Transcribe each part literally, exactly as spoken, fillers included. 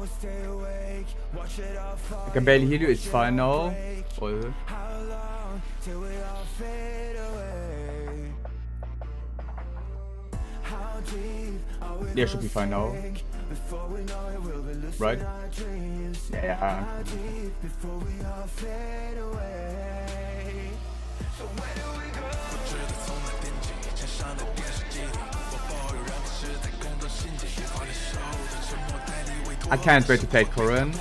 I can barely hear you, it's fine now. Or... Yeah, should be fine now. Right? Yeah. I can't wait to play Corrin.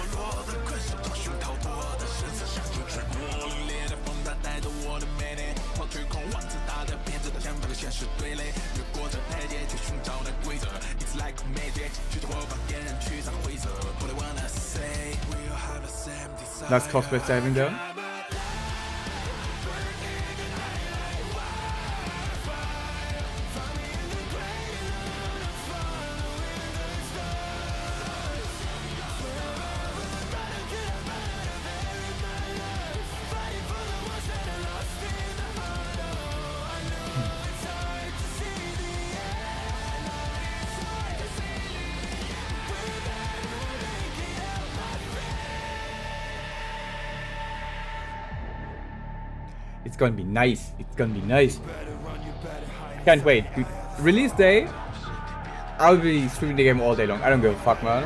That's cosplay saving there. It's gonna be nice. It's gonna be nice. Can't wait. Release day, I'll be streaming the game all day long. I don't give a fuck, man.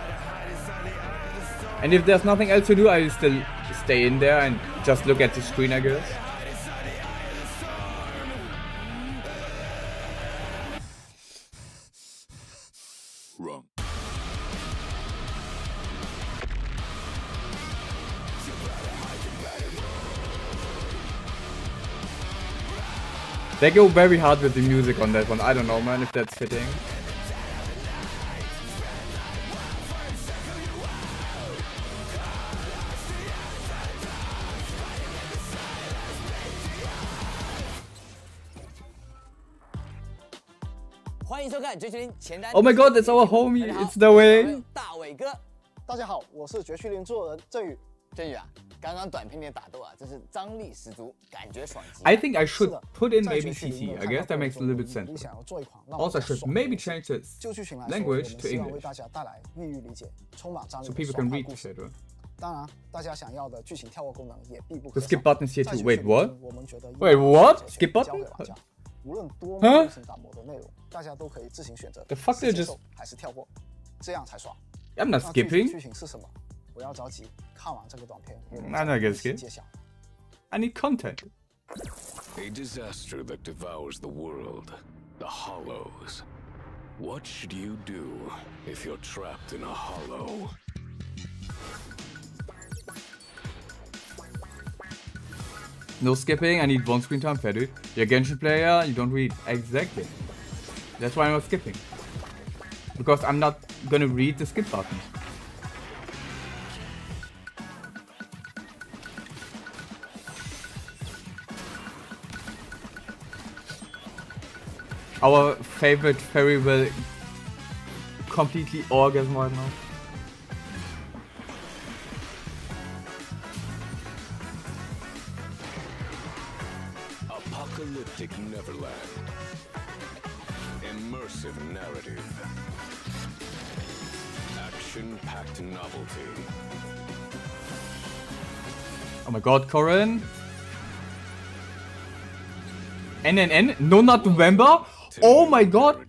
And if there's nothing else to do, I'll still stay in there and just look at the screen, I guess. Wrong. They go very hard with the music on that one. I don't know, man, if that's fitting. Oh my god, that's our homie. It's the way. 大伟哥，大家好，我是绝区零制作人振宇。振宇啊，刚刚短片的打斗啊，真是张力十足，感觉爽极。 I think I should put in maybe C C. I guess that makes a little bit sense. Also, I should maybe change the language to English so people can read shit. 当然，大家想要的剧情跳过功能也必不 The 可少。 skip button is here too. Wait, what? 我们觉得 Wait, what? Skip button? 无论多么类型打磨的内容，大家都可以自行选择 The fuck did I just 还是跳过，这样才爽。 I'm not skipping. 剧情是什么？不要着急，看完这个短片， I'm not gonna skip. I need content. A disaster that devours the world. The Hollows. What should you do if you're trapped in a hollow? No skipping, I need one screen time, fair dude. You're a Genshin player, you don't read. Exactly. That's why I'm not skipping. Because I'm not gonna read the skip button. Our favorite fairy will completely orgasm right now. Apocalyptic Neverland. Immersive narrative. Action-packed novelty. Oh my god, Corrin. N N N? No, not November? Oh my god!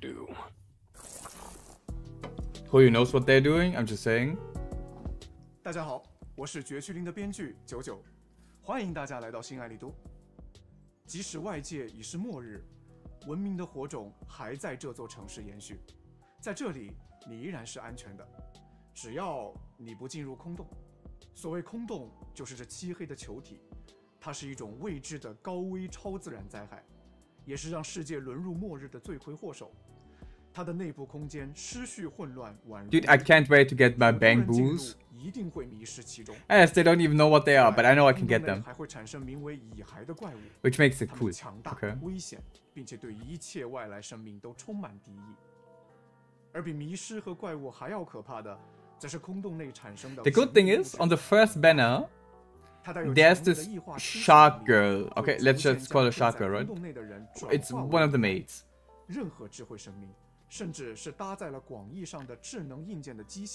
Who knows what they're doing? I'm just saying. 大家好，我是绝区零的编剧九九，欢迎大家来到新爱丽都。即使外界已是末日，文明的火种还在这座城市延续，在这里你依然是安全的，只要你不进入空洞。所谓空洞，就是这漆黑的球体，它是一种未知的高危超自然灾害。 也是让世界沦入末日的罪魁祸首。它的内部空间失序混乱，宛如 Dude, I can't wait to get my bang boos. 一定会迷失其中。 Yes, they don't even know what they are, but I know I can get them. 还会产生名为蚁骸的怪物 Which makes it 它 cool. 们强大、 Okay. 危险，并且对一切外来生命都充满敌意。而比迷失和怪物还要可怕的，则是空洞内产生的。 The good thing is, on the first banner, there's this shark girl. Okay, let's just call her shark girl, right? It's one of the maids. 任何智慧生命，甚至是搭载了广义上的智能硬件的机械，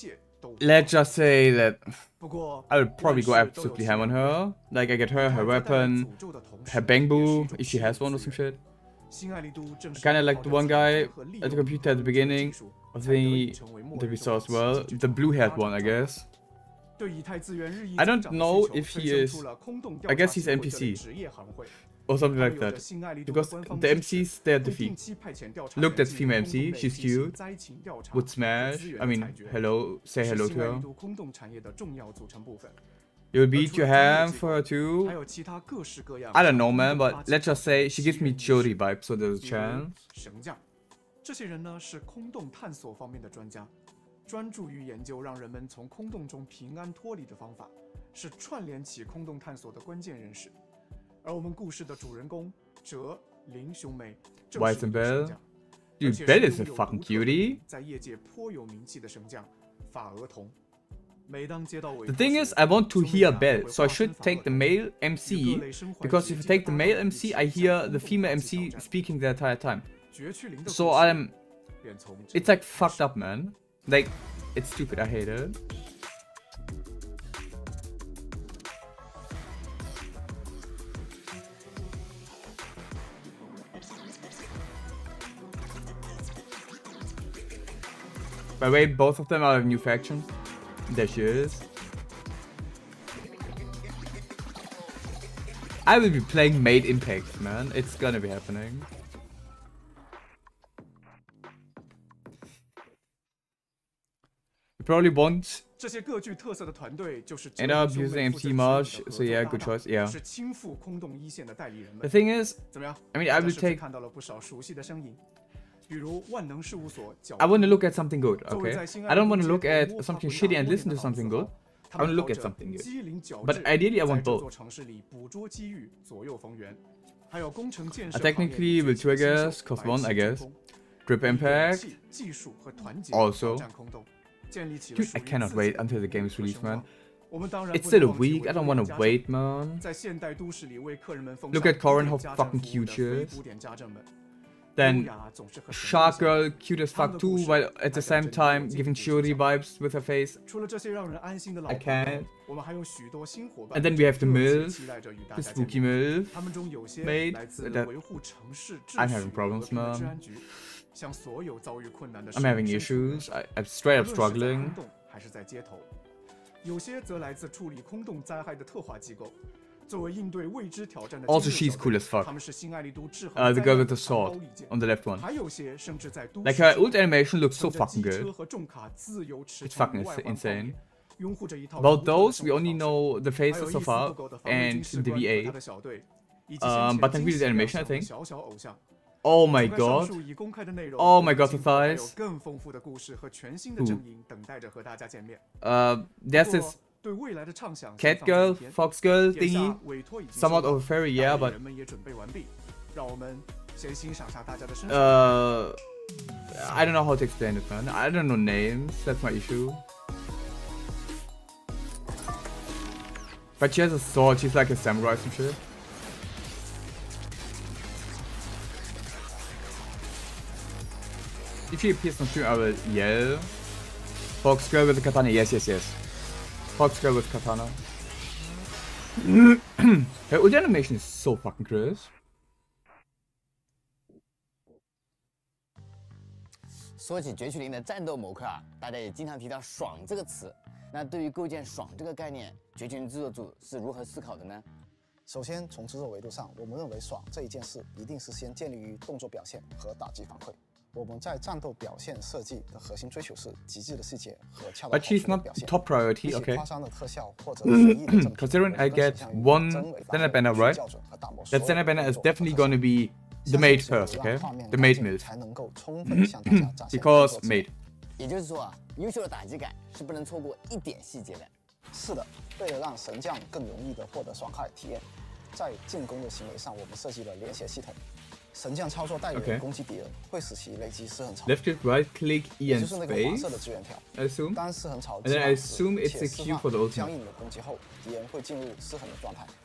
let's just say that 不过 I would probably go 万事都有 absolutely ham on her. Like I get her, her 你看在带来 weapon, 诅咒的同时 her 也 bamboo, 是一种 if she has 幸 one 运 or some 资源 shit. 新爱丽都正是 Kinda like 靠 the 着 one 自己 guy 和利 at the 用 computer at the 科技 beginning 技术 of 才得以 the 成为末 that 日 we 中 saw 的 as well. 奇迹之 The 主 blue haired 发 one, I 展壮大 guess. 对以太资源日益 I 增 don't 长的 know 需求 if 催 he 生 is. 出了空洞 I 调 guess 查 he's 协会这类 N P C 职业行会 or something 他们 like 有着 that. 新爱丽都的 Because 官方 the 支持 M Cs they are 会 defeat. 定期派遣调查 Look, 员 that's 进入 female 空 M 洞 C. 类 She's 进行 cute. 灾情调查 Would 和资 smash. 源 I 的 mean, 采掘 hello. Say 是 hello 新 to 爱丽 her. 都空洞产业的重要组成部分。 You would 而 beat 除 your 了专业 ham 机 for her 构 too. 还有其他各式各样 I don't 向 know, 空 man, 洞 but 发起 let's just 挑战 say 的 she 祈 gives me 愿仪 Jody 式 vibes, so there's a 比如 chance. 神将，这些人呢是空洞探索方面的专家，专注于研究让人们从空洞中平安脱离的方法，是串联起空洞探索的关键人士。而我们故事的主人公哲林兄妹正是一 Weizenbell 个神将， Dude, 而且 Bell 是 is a 拥有 fucking 独特的 cutie. 在业界颇有名气的神将法额童。每当接到委 The 托 thing 时 is, I want to 兄妹 hear 俩 Bell, 会 so I 化身 should 法 take 额 the 童 male 与各 M C 类身怀 because 绝 if I 技 take 的 the 搭 male 档 M 一 C, 起 I 向 hear 空 the 洞 female 发 M 起挑 C 战 speaking the entire time. 绝区零的 So 故事 I'm, 便从这 it's like 里开 fucked 始 up, man. Like, it's stupid. I hate it. By the way, both of them are a new faction. There she is. I will be playing Made Impact, man. It's gonna be happening. You probably won't 这些各具特色的团队就是 end up using M C Marsh, so yeah, good choice. Yeah. 是亲赴空洞一线的代理人 The 们。 thing is, 怎么样？ I mean, I 大家 will 是不是 take. 看到了不少熟悉的身影，比如万能事务所角 I want to look at something good, 作为 okay? 在新 I 爱 don't 丽 want 都 to look 街 at 头摸爬 something 滚 shitty 打 and 多 listen 年 to 的 something 老字 good. 号，他 I 们 want to look 靠 at 着 something good. 机灵矫 But 智， ideally, I 在 want 这 both. 座城市里捕捉机遇，左右逢源。还有工程建 I 设行业 technically 里 will 崛起的新 trigger 秀 cost 白 one, I 旗 guess. 争锋 Drip 以勇 Impact. 气、技术和团结 Also 挑战空洞，建立起了 Dude, 属 I 于 cannot 自己 wait 的 until the 国 game 度 is 和 released, 声 man. 望。我们当然 It's 不 still 能 a 忘记 week. 维 I 多 don't 利亚 want 家 to 政 wait, man. 在现代都市里为客人们奉 Look 上 at Corin, 古 how 典家政 fucking 服务 cute 的 she 非 is. 古典家政们，优 Then 雅总是和神 Shark 像。 Girl, cute as fuck too, while at the same time giving Shiori vibes with her face. 除了这些让人安心的老 I 朋友 can't. 我们还有许多新伙伴 And then we have the 热 MILF, 切期待着与大 the 家见 spooky 面。 MILF. 他们中有些 Mate 来自 that 维护城市秩 I'm 序 having 和 problems, 平的 man. 治安局，向所有遭遇困难的 I'm having 市民伸 issues. 出 I, I'm straight 无 up 论是在 struggling. 空洞还是在街头，有些则来自处理空洞灾害的特化机构。作为应对未知挑战的 Also, 精锐 she's 小 cool 队 as fuck. 他们是新爱丽都制衡 Uh, the 灾 girl 难 with 的 the 长刀 sword 利剑 on the left one. 还有些甚至在都 Like 市 her 之 ult 外 animation looks so 乘着 fucking 机车 good. 和重卡自由驰 It's 骋 fucking 外环荒 insane. 野，拥护着一套 About 独特的 those, 生 we 活 only 方式。 know the 还有 faces 一 so 丝不 far 苟的防卫 and 军士 the 官和 V 他 A. 的小队，以及 Um, 先 but 前 I'm 惊 really 喜 the 亮 animation, I 相的 think. 小小偶像。 Oh my 除了上 god. 述已公开的内容 Oh my god, 今 the 后还有 thighs. 更丰富的故事和全新的 Who? 阵营等待着和大家见面。 Uh, there's 不 this 过对未来的畅想 cat 先放在 girl, 一边 fox girl 眼下 thingy. 委托已经 Somewhat 收到 of a fairy, yeah, 代理 but 人们也准备完毕，让我们先欣赏下大家的身手。 uh, I don't know how to explain it, man. I don't know names. That's my issue. But she has a sword. She's like a samurai or some shit. If she appears on stream, I will yell. Fox girl with the katana. Yes, yes, yes. Fox girl with katana. Her ult animation is so fucking crisp. 说起绝区零的战斗模块啊，大家也经常提到“爽”这个词。那对于构建“爽”这个概念，绝区零制作组是如何思考的呢？ 首先，从制作维度上，我们认为爽这一件事一定是先建立于动作表现和打击反馈。我们在战斗表现设计的核心追求是极致的细节和恰到 But 好 she's 处的 not 表现。 top priority, 一些 okay? 夸张的特效或者随意的正品 Considering I 和 get 形象与 one 真伪 Zenith 发 banner, 挥 right? 校准和打磨 That 所有 Zenith 的 banner 动 is 作和 definitely 特效 gonna be the 相信 maid 只有 first, 让 okay? 画面 The 干 maid 净 move. 才能够充分地向大家展现 Because 动作 maid. 也就是说啊，优秀的打击感是不能错过一点细节的。 是的，为了让神将更容易地获得爽快体验，在进攻的行为上，我们设计了连携系统。神将操作代理人 Okay. 攻击敌人，会使其累积尸痕槽， Left click, right click, E 也 and 就是那个黄 space, 色的支援条。 I assume. 当尸痕槽 And then 激 I 发时 assume it's 且 a 释 Q 放 for the ultimate. 僵硬的攻击后，敌人会进入失衡的状态。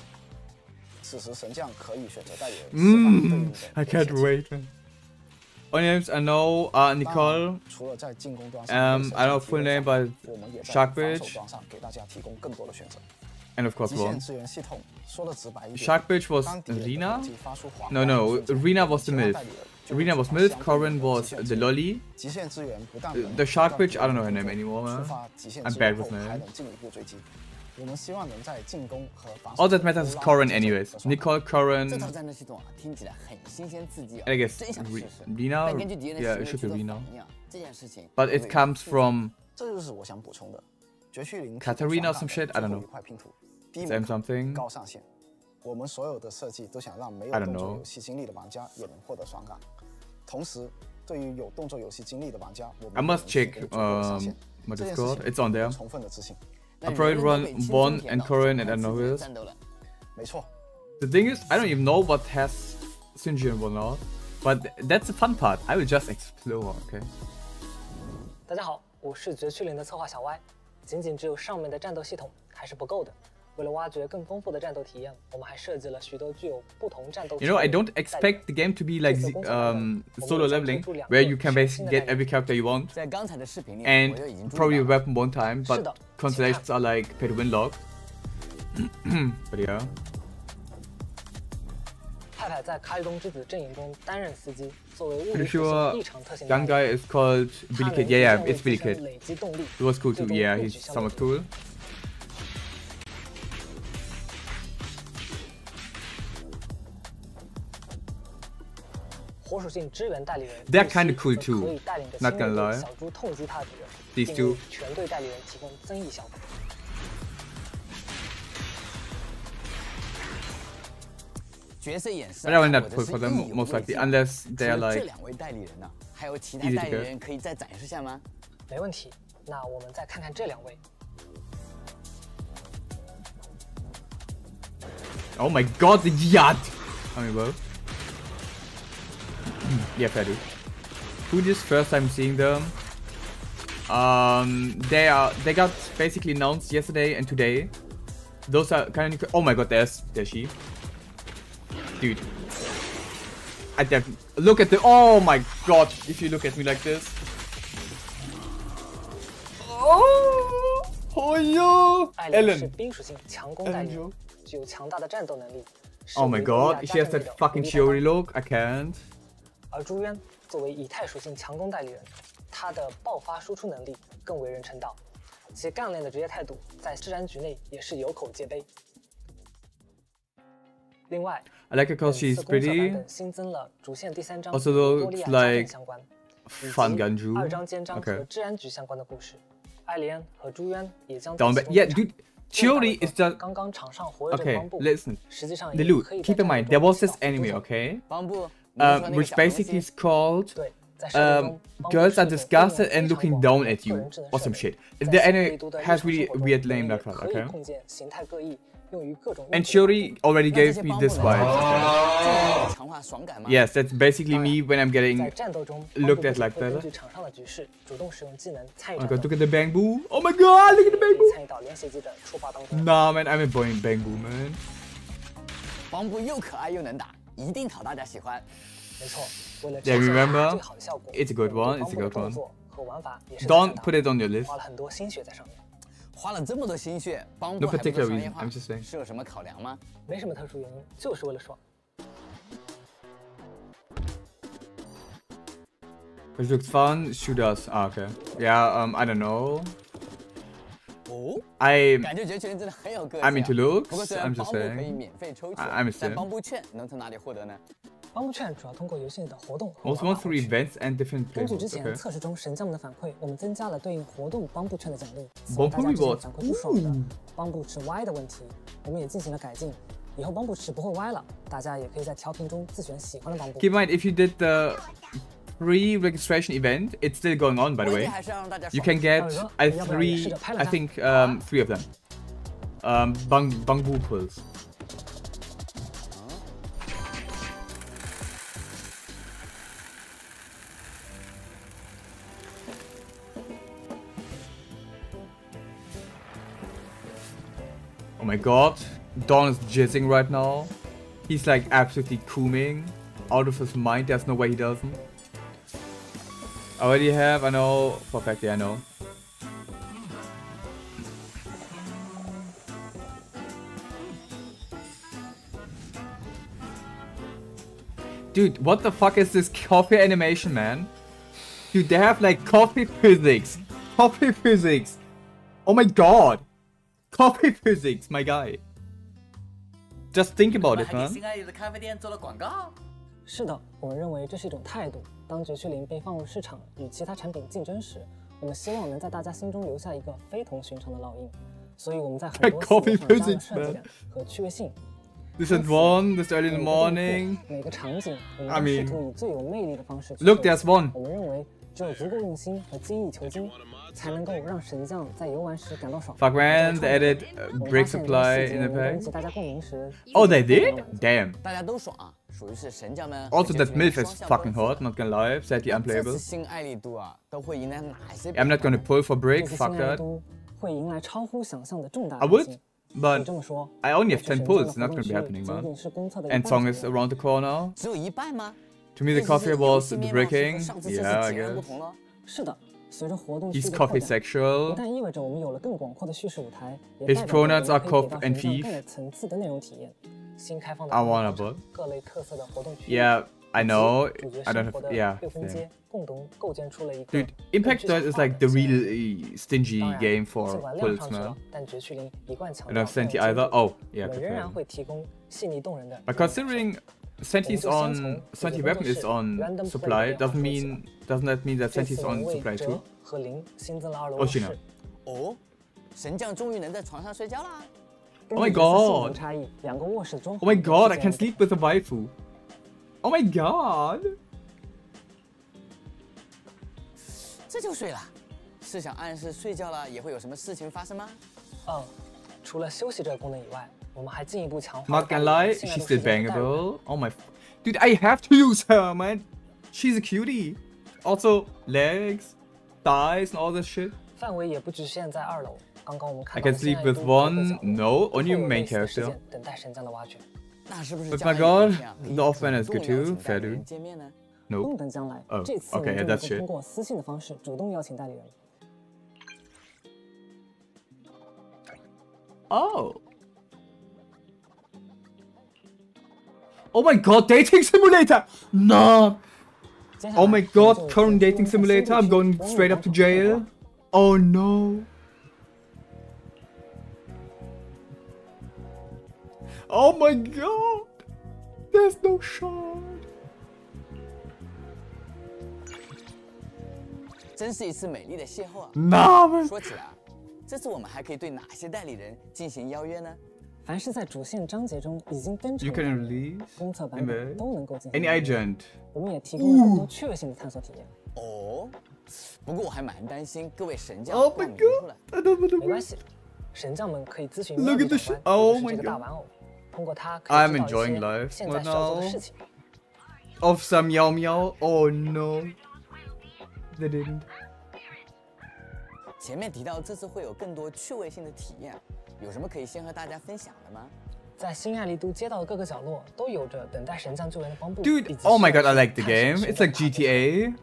此时神将可以选择代理人释放对应 Mm, 的 I 连 can't 携技 wait, man. All names I know are Nicole. 除了在进攻端上 Um, I don't know full name, but 我们也在 Sharkbitch 防守端上给大家提供更多的选择。 and of course 极限 one. 支援系统说的直白一点， Sharkbitch was 当敌人的 Rina? 攻击发出黄 No, 光 no, 的瞬间 Rina was the 其他 myth. 代理人就 Rina was 会 myth, 相对 Corin 的 was 极限 the 支援 lolly. 极限支援不但 The 能 the 让 Sharkbitch, 敌 I don't 人 know her 的 name 动 anymore, 作 man. 触发极限 I'm 支 bad 援 with 后 names. 还能进一步追击。我们希望能在进攻和防守 All that matters is 都拉 Corin 近节奏 anyways. 和双 Nicole, 这 Corin, 套战斗系统啊，听起来很新鲜刺激啊， I guess 真想试 Re- 试。 Rina? 但根据敌人的 Yeah, 行 it 为 should 去 be 做 Rina. 反应啊，这件事情 But 有 it 一个 comes 复杂 from 这就是我想补充的。绝区零 Katarina some shit? I don't know. 一块拼图，低 Same 门槛 something. 高上限。我们所有的设计都想让没有 I don't 动作 know. 游戏经历的玩家也能获得爽感。同时，对于有动作游戏经历的玩家，我们 I 也 must 能提 check 供足够的上 um 限。 my 这件 Discord. 事情 It's on 我 there. 充分的自信。 那 I probably 人人都 run 可以轻松 Bond 体验 and 到 Corin 这 and 款 I 刺 know 激的 this. 战斗了。 没错， The thing is, I don't even know what has Sinji and whatnot. But that's the fun part. I will just explore, okay? 大家好，我是绝区零的策划小歪。仅仅只有上面的战斗系统还是不够的。为了挖掘更丰富的战斗体验，我们还设计了许多具有不同战斗。 You know, I don't expect the game to be like um, solo leveling, where you can basically get every character you want 在刚才的视频里， and 我就已经注 probably 意 a 到了 weapon one time, but 是的， constellations are like pay to win log. But yeah. 派派在卡里东之子阵营中担任司机，作为物理 Pretty 属 sure 性异常特性 young 的 guy is called 他 Billy 能 Kid. 逐 Yeah, 渐 yeah, 为 it's 自 Billy 身 Kid. 累积动力。 He was cool too. 最终 Yeah, 获 he's 取效率 somewhat cool. 火属性支援代理人 They're 日 kinda 系 cool 则 too, 可以带领着 not 新 gonna 锐 lie. 小猪痛击他的敌人， These 并为 two. 全队代理人提供增益效果。 角色演示 But I will 啊 not 或者 pull 是 for 一 them 游 most 未 likely, 尽 unless 除 they are 了这 like 两位代理人呢，还有其他 easy to 代理 get. 人可以再展示下吗？ 没问题，那我们再看看这两位。 Oh my god, the yacht! I mean, well. Yeah, fair dude. Who this first time seeing them? Um, they are they got basically announced yesterday and today. Those are kind of oh my god, there's there's she, dude. I def look at the oh my god. If you look at me like this, oh oh yo, 艾莲是 Ellen. 冰属性强攻代理人 Ellen， 具有强大的战斗能力。是 Oh my 维多利亚 god, 家 she has 政 that 队的 fucking 无敌 Chiori 担当 look. I can't. 而朱渊作为以太属性强攻代理人，他的爆发输出能力更为人称道，其干练的职业态度在自然局内也是有口皆碑。另外， I like her 本 cause 次 she's 公测版 pretty. 本新增了主线第三章 Also 与多 looks 利亚家政 like 相关，以 fun 及 Ganju. 二章间章 Okay. 和治安局相关的故事。艾莲和朱渊也将 Down 在 back. 其中 Yeah, 登场 dude. Chiori is just 刚刚场上活跃着的 okay. 邦布， Listen, 实际上 the 也 loot. 可以在 Keep in 战 mind, 斗 there 中 was this 起到辅 anime, 助 okay, 邦布，你说 um, 那个 which 小东 basically 西 is called 对，在设定 um, 中，邦布 girls 是 are 一种 disgusted 应 and 用非 looking 常 down 广 at 的 you 个人智能 or 设 some 备 shit. 在 The 新 anime 维度的日 has 常 really 生活中 weird 我们 name 也 like that, 可以 okay? 控件形态各异，用于各种 And 运动 Chiori already 那这 gave 些 me 邦 this 布呢 vibe. 这个强化爽感吗？ Yes, that's basically me when I'm 在 getting 战斗中， looked 邦 at 布 like 会根 that. 据场上的局势主动使用技能参与 Oh my 战 god, 斗， look at the bamboo. Oh my god, look at the 可以 bamboo. 参与到连携机的触发当中。 Nah, man, I'm enjoying bamboo, man. 邦布又可爱又能打，一定讨大家喜欢。 没错，为了 Yeah, 呈现 remember? 最好的效果 It's a good 我 one, 们 it's 对 a 邦 good 布的动 one. 作和玩法也是 Don't 在 put it on your list. 花了很多心血在上面， 花了这么多心血，邦 No 布还不做 particular 商业 reason, 化 I'm just saying. 是有什么考量吗？ 没什么特殊原因，就是为了爽。 It looks fun. Shoot us. Ah, okay. Yeah, um, I don't know. 哦， I 感觉绝群真的很有个性、啊。 I'm into looks, 不过虽 I'm 然 just 邦布可以 saying. 免费抽取 I- I'm 但 saying. 邦布券能从哪里获得呢？ 邦布券主要通过游戏里的活动和 also 玩 want 法 through 获取。 events and different 根据之 places. 前 Okay. 测试中神将们的反馈，我们增加了对应活动邦布券的奖励。希邦布望大家之前 reward 反馈不爽的邦布池歪的问题，我们也进行了改进。以后邦布池不会歪了，大家也可以在调频中自选喜欢的邦布。 Keep in mind, if you did the pre-registration event, it's still going on, by the 关键 way. 还是要让大家 You 爽 can get I three, I think um three of them. Um, bang bamboo pulls. Oh my god, Don is jizzing right now. He's like absolutely cooming out of his mind. There's no way he doesn't. I already have, I know. For a fact, yeah, I know. Dude, what the fuck is this coffee animation, man? Dude, they have like coffee physics. Coffee physics. Oh my god. Coffee physics, my guy. Just think about it, man. 是的，我们认为这是一种态度。当绝区零被放入市场与其他产品竞争时，我们希望能在大家心中留下一个非同寻常的烙印。所以我们在很多细节上加了设计感和趣味性。 This is one, this early in the morning. 每个场景，我 I 们 mean, 试图以最有魅力的方式。 Look, there's one. 我们认为，只有足够用心和精益求精，才能够让神将在游玩时感到爽。 Fuck man, they added uh, break supply in the 引 pack. 起大家共鸣时， Oh, they did? Damn. 大家都爽啊，属于是神将们。 Also, that MILF is fucking hot, not gonna lie. Sadly 这 unplayable. 次新艾丽都啊，都会迎来哪些？ I'm not gonna pull for 这 break, 次 fuck 新爱 that. 都会迎来超乎想象的重大 I 变 would, 形。 but 你这么说， I only have 这 ten 神将的 pulls, not 活动 gonna be 区 happening, 仅 man. 仅是公测的一 And 半 Song 左 is 右 around the corner. 只有一半吗？ To me, the 这 coffee 是游 was 戏 the 面貌是 breaking. 和上次测 Yeah, 试 I 截然 guess. 不同了。 是的，随着活动区 He's 的 coffee 扩展， sexual. 不但意味着我们有了更广阔的叙事舞台，也 His 代表着我们 pronouns are 可以 cough 给到 and 神将 thief. 更有层次的内容体验。新开放的 I 活动 wanna 场 but 各类特色的活动区 Yeah, I know. 主角 I 生 don't 活 have. 的 Yeah. 六分 Same. 街，共同构建出了一个 Dude, Impact 更 Dirt 具 is 象化 like 的 the 系列 really stingy 当然 game 尽 for 管亮 pulls, 上去 man. 了，但绝区零一贯强 I 调 don't have Senti 更有 either. 深度 Oh, yeah, 我们 good 仍然 fair. 会提供细腻动人的 But considering Senti's on Senti weapon is on supply, doesn't mean doesn't that mean that 这 Senti's 次我们 on 为 supply 哲 too? 和零新增了二楼哦是呢卧室。 哦，神将终于能在床上睡觉啦！ 根 Oh my 据这次性 god 能差异，两个卧室装 Oh my 潢 god, I 是 can 这样 sleep with a waifu. Oh my god. 这就睡了，是想暗示睡觉了也会有什么事情发生吗？ 的。嗯，除了休息这个功能以外，我们还进一步强化 Not 了 gonna 大力 lie, 信赖 she's 度 still 时间的带入 bangable. Oh my, f- dude, I have to use her, man. She's a cutie. Also, legs, thighs, and all this shit. 范围也不局限在二楼。刚刚我们看 I 到 can 的新 sleep 爱 with 都各个 one. 角落 No, 都 only 会有 main 类似的事 character. 件等待神将的挖掘。 那是不是 But 将 my 来有 god, 一天可以 the offman is 主 good 动邀 too. 请 Fair 代理 dude. 人见面呢？ Nope. 不等将来， Oh, 这次我 okay, 们就 that's 能够 shit. 通过私信的方式主动邀请代理人。 Oh. Oh my god, dating simulator! No. 接下来 Oh my 我们 god, 就 current 进 dating 入新地 simulator. I'm 区 going 博物 straight 馆 up to 场内 jail. 馆 Oh no. Oh my god. There's no shot. 真是一次美丽的邂逅啊！ Nah, man. 说起来啊，这次我们还可以对哪些代理人进行邀约呢？ 凡是在主线章节中已经登场 You 的 can 代理人 release 公测版本 email 都能够进行 any 邀约 agent. 我们也提供了更多趣味性的探索体验。 哦，不过我还蛮担心各位神将 Oh 挂 my 名出来。 god. I don't 没 know. 关系，神将们可以咨询 Look 妙 at 计 this 长 shit. 官， Oh 也就是 my 这个大 god. 玩偶，通过它可以 I'm 知道 enjoying 一些 life 现在 right 需要做的 now. 事情。 Of some meow meow. Oh no. They didn't. 前面提到这次会有更多趣味性的体验，有什么可以先和大家分享的吗？ 在新爱丽都街道的各个角落都有着等待神将救援的帮布。 Dude, 以及 oh my 需要 god, I like 去 the 探 game. 索神 It's 将 like 的 G 塔 T A.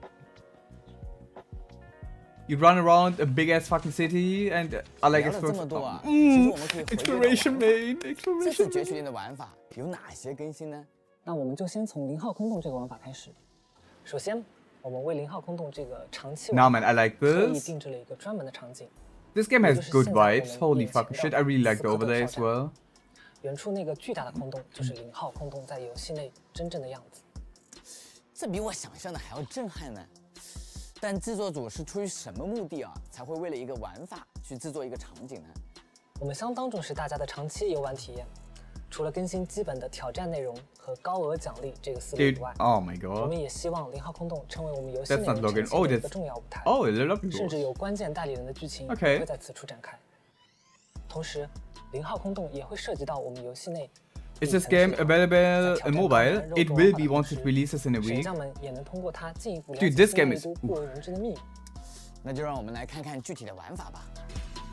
You run around a big ass fucking city, and I like 聊了这么 exploration. 多啊，其实 Mm, 我们可以回归到 exploration 玩法 main, 这次 exploration 绝 main. 区零的玩法有哪些更新呢？ 那我们就先从零号空洞这个玩法开始。首先，我们为零号空洞这个长期 Nah, 玩 man, 法 I like 特意 this. 定制了一个专门的场景。 This game 也 has 就是 good 现在我们 vibes. Holy 眼前 fucking 的 shit. I really like 斯 the 科特 overlay 小 as 站 well. 远处那个巨大的空洞就是零号空洞在游戏内真正的样子。 这比我想象的还要震撼呢。但制作组是出于什么目的啊，才会为了一个玩法去制作一个场景呢？ 我们相当重视大家的长期游玩体验，除了更新基本的挑战内容和高额奖励这个思路以 Dude, 外， oh my 我 god. 们也希望零号空洞成为我们游戏 That's 内 not 容 login. 呈 Oh, 现的一 that's 个重要舞台， oh, a little up 甚至 yours. 有关键代理人的剧情 Okay. 会在此处展开。同时，零号空洞也会涉及到我们游戏内。 Is this game available in mobile? It will be once it releases in a 神 week. 将们也能通过它进一步了 Dude, 解 this 新 game 内 is- 都不为人知的秘密。 那就让我们来看看具体的玩法吧。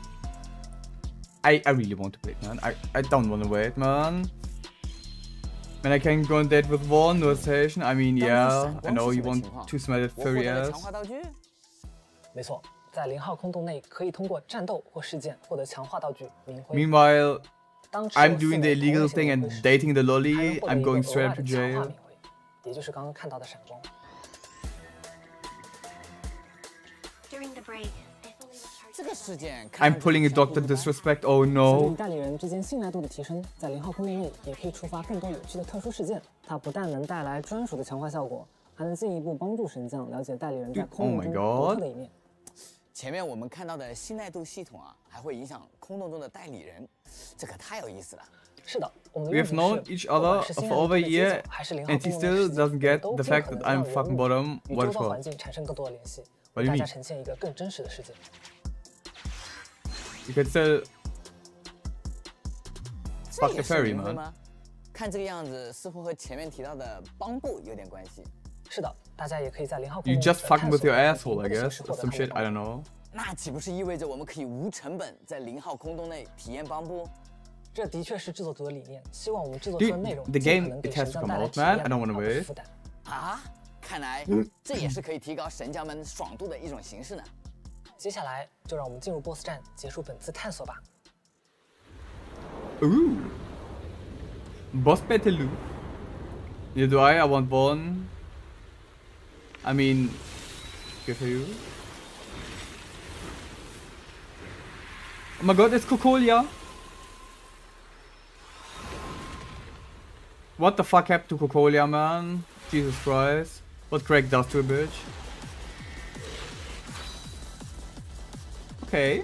I, I really want to play it, man. I, I don't want to wait, man. And I can go on date with one, no station. I mean, yeah, I know you want to smell it furry ass. 没错，在零号空洞内可以通过战斗或事件获得强化道具明辉。 Meanwhile, I'm doing the illegal thing and dating the lolly. I'm going straight to jail. 也就是刚刚看到的闪光。 这个事件 I'm pulling a doctor disrespect. Oh 与 no. 代理人之间信赖度的提升，在零号空洞内也可以触发更多有趣的特殊事件。它不但能带来专属的强化效果，还能进一步帮助神将了解代理人在空洞中独特的一面。 前面我们看到的信赖度系统啊，还会影响空洞中的代理人，这可太有意思了。 是的，我们的 We have known each other for over a year, and he still doesn't get the fact that I'm fucking bottom. 与 What 周遭 for? 环境产生更多的联系， What do 为 you 大 mean? 家呈现一个更真实的世界。 You could still 这 fuck 也 the 是 fairy 明辉 man. 吗？看这个样子，似乎和前面提到的帮部有点关系。 是的，大家也可以在零号空 You 洞 just fucking with your 探 asshole, 索 I 不同 guess, 形式 or 获得 some 他 shit. 们 I don't know. 那岂不是意味着我们可以无成本在零号空洞内体验帮部？ 这的确是制作组的理念，希望我们制作出的 Dude, 内容 the 尽可 game 能给 it 神 has to 将 come 带来 out, 体 man. 验 I don't wanna 而不是 wait. 负担。 啊，看来这也是可以提高神将们爽度的一种形式呢。 接下来就让我们进入 B O S S 战，结束本次探索吧。 Ooh. Boss battle. Neither do I. I want one. I mean, good for you. Oh my god, it's Cocolia. What the fuck happened to Cocolia, man? Jesus Christ. What Craig does to a bitch. Okay.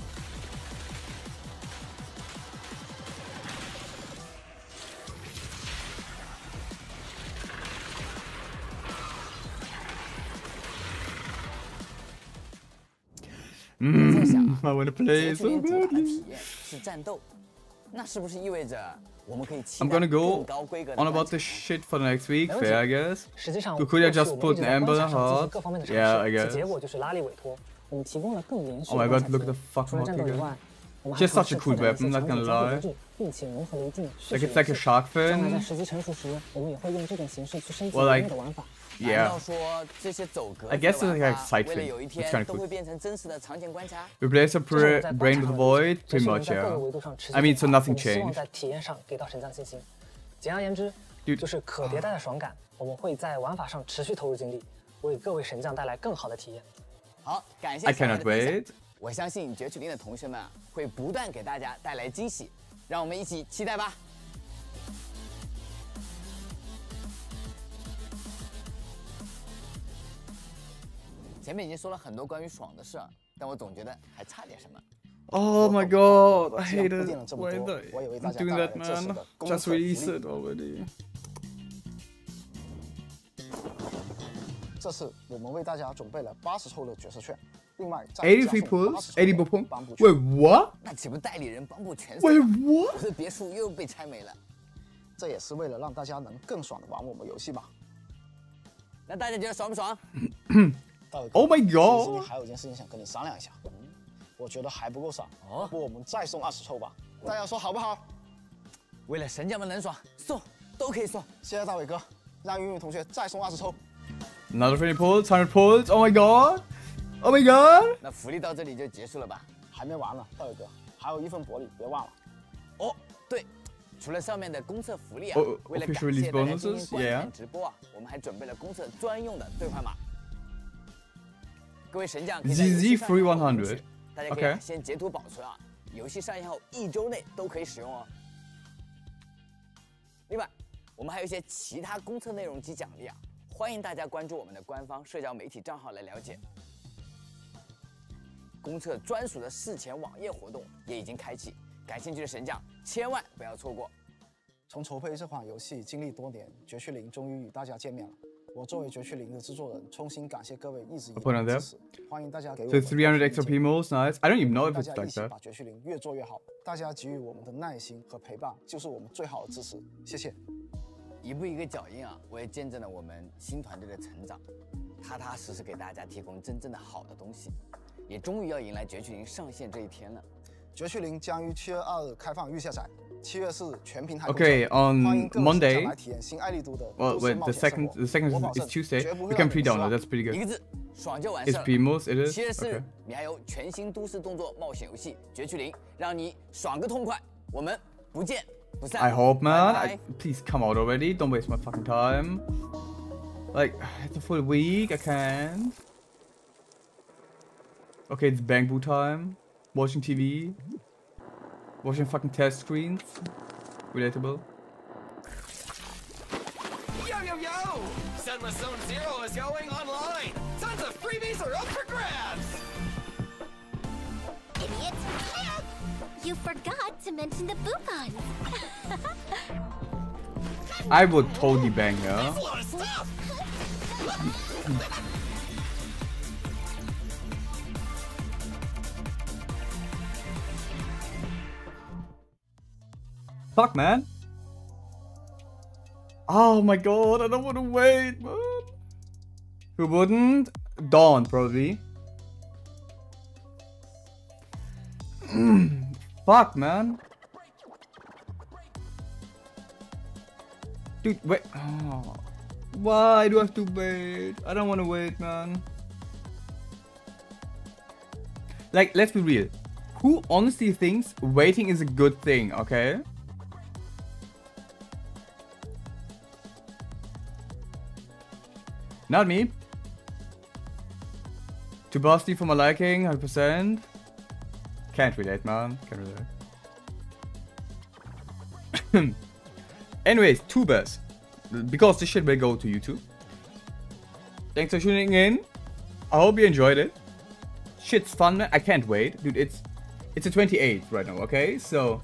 Mm, I wanna play so 绝区林主打的 badly. 体验是战斗，那是不是意味着我们可以期 I'm 待 gonna 更 go 高规格的 on 关 about 卡 this shit for the next week. 没问题。 Fair, I guess. 实际上， Cocolia 过去 just 我们 put 一直 an 在 Amber 关卡上进行 Heart. 各方面的 Yeah, I 尝试， guess. 其结果就是拉力委托。我们提供了更连续 Oh my 的 god, 关卡 look 体 at 验 the fucking 除了战斗以 Hockey 外，我们还 Just 尝 such 试 a 拓 cool 展一些 weapon, not 场 gonna 景交互 lie. 机制，并且融合了一定叙 Like 事 it's like a 元素。 shark 将来在 fin. 时机成熟时，我们也会用这种形式去升级 Well, 人 like, 物的玩法。 难 Yeah. 道说这些走格 I 子 guess 的 it's 玩 like 法 side 为了 thing. 有一 It's 天 kinda 都 cool. 会变成真实的场景观察？ Replace a 这是我们 pre 在 brain 观 with 察 void, 这 pretty 是我们 much, 在各个 yeah. 维度上持续 I mean, 进 so 化 nothing 我们希望 changed. 在体验上给到神将信心。简而言之， Dude. 就是可迭代的爽感。我们会在玩法上持续投入精力，为各位神将带来更好的体验。 好，感谢 I 小白 cannot 的分享 wait. 我相信绝区林的同学们啊，会不断给大家带来惊喜，让我们一起期待吧。前面已经说了很多关于爽的事儿，但我总觉得还差点什么。 Oh my god, I 既然 hate 铺垫了 it. 这么 Why 多， the 我也为 I'm 大家 doing 带来 that, 了这次 man? 的公 Just 测福 release 利 it。already. 这次我们为大家准备了八十抽的角色券，另外再 eighty-three 加送 pulls, 八十 eighty 抽 book 的帮补 Wait, 券， what? 那岂不代理人帮部全 Wait, 死？ what? 我的别墅又被拆没了。 这也是为了让大家能更爽的玩我们游戏嘛。 那大家觉得爽不爽？ 大伟哥 Oh my 其实今天 god. 还有一件事情想跟你商量一下，我觉得还不够爽， 哦要不我们再送二十抽吧？大家说好不好？ 为了神将们能爽，送都可以送。 谢谢大伟哥，让云云同学再送二十抽。 Another twenty pulls, one hundred pulls. Oh my god. Oh my god. 那福利到这里就结束了吧？ 还没完呢，大伟哥，还有一份薄礼，别忘了。 哦，对，除了上面的公测福利啊， Oh, 为了感 official 谢 release 大家今 bonuses? 天观 Yeah. 看直播啊，我们还准备了公测专用的兑换码。各位神将可以在游戏上 Z Z three 线后 one 领取 hundred. 大家可以啊 Okay. 先截图保存啊，游戏上线后一周内都可以使用哦。另外，我们还有一些其他公测内容及奖励啊，欢迎大家关注我们的官方社交媒体账号来了解。公测专属的事前网页活动也已经开启，感兴趣的神将千万不要错过。 从筹备这款游戏经历多年，绝区零终于与大家见面了。我作为绝区零的制作人，衷心感谢各位一直以 put 来 on 的 there. 支持，欢迎大家给我 So 们 three hundred 多 extra 意 P 见 moles, nice. I don't even know if 大 it's 家 like 一起 that. 把绝区零越做越好。大家给予我们的耐心和陪伴，就是我们最好的支持。谢谢。 一步一个脚印啊，我也见证了我们新团队的成长，踏踏实实给大家提供真正的好的东西，也终于要迎来绝区零上线这一天了。 绝区零将于七月二日开放预下载， 七月四全平台 Okay, on Monday. 来体验新爱丽都的 Well, wait, the second, the second is Tuesday. We can pre-download. That's pretty good. 一个字，爽就完事 It's 了。 Primos, it is. 七月四日 Okay. 你还有全新都市动作冒险游戏《绝区零》，让你爽个痛快。我们不见不散。 I hope, man. Bye I, please come out already. Don't waste my fucking time. Like, it's a full week. I can't. Okay, it's Bang Boo time. Watching T V. Watching fucking test screens. Relatable. Yo, yo, yo! Sunless Zone Zero is going online! Tons of freebies are up for grabs! Idiot! You forgot to mention the Boopons! I would totally bang her. That's a lot of stuff! Fuck, man. Oh my god, I don't want to wait, man. Who wouldn't? Dawn, probably. Fuck, man. Dude, wait. Oh. Why do I have to wait? I don't want to wait, man. Like, let's be real. Who honestly thinks waiting is a good thing, okay? Not me. Too busty for my liking, one hundred percent. Can't relate, man. Can't relate. Anyways, tubers. Because this shit will go to YouTube. Thanks for tuning in. I hope you enjoyed it. Shit's fun, man. I can't wait. Dude, it's it's the twenty-eighth right now, okay? So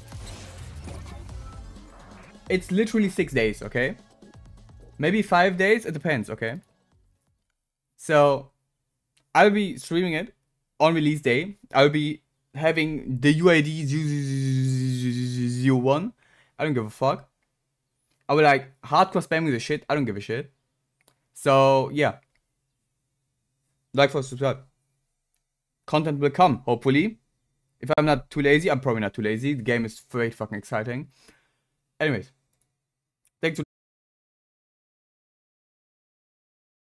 it's literally six days, okay? Maybe five days, it depends, okay? So I'll be streaming it on release day. I'll be having the U I D zero one. I don't give a fuck. I will like hardcore spamming the shit. I don't give a shit. So yeah. Like, for subscribe. Content will come, hopefully. If I'm not too lazy, I'm probably not too lazy. The game is very fucking exciting. Anyways.